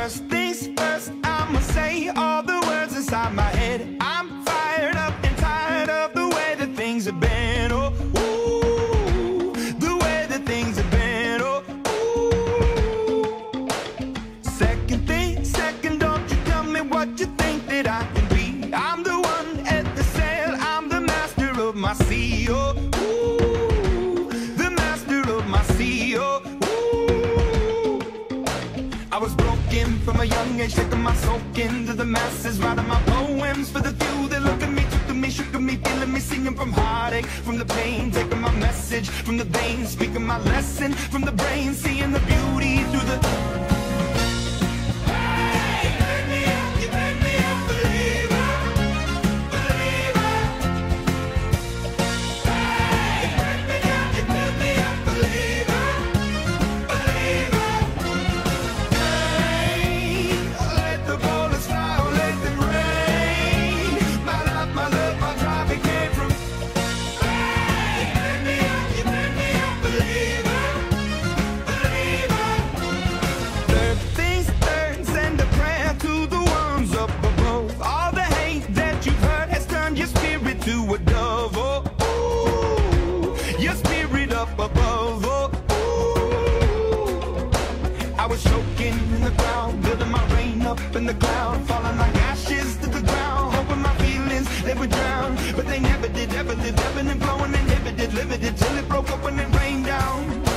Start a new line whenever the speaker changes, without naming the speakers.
First things first, I'ma say all the words inside my head. I'm fired up and tired of the way that things have been. Oh, ooh, the way that things have been. Oh, ooh. Second thing, second, don't you tell me what you think that I can be. I'm the one at the sail, I'm the master of my sea. Oh, ooh, the master of my sea. Oh, I was broken from a young age, taking my soak into the masses, writing my poems for the few that look at me, took to me, shook at me, feeling me, singing from heartache, from the pain, taking my message from the veins, speaking my lesson from the brain, seeing the beauty through the... Hey, you made me a believer, believer. Hey, you made me a believer, believer. Let the bullets fly, or let them rain. My love, my drive, it came from. Hey, you made me a believer, believer. Third things third, send a prayer to the ones up above. All the hate that you've heard has turned your spirit to a dove. Oh, ooh, your spirit up above. Oh, ooh. I was choking in the ground, building my rain up in the cloud, falling like ashes to the ground, hoping my feelings they would drown, but they never did, ever did, ebbing and flowing, inhibited, limited, till it broke open and rained down.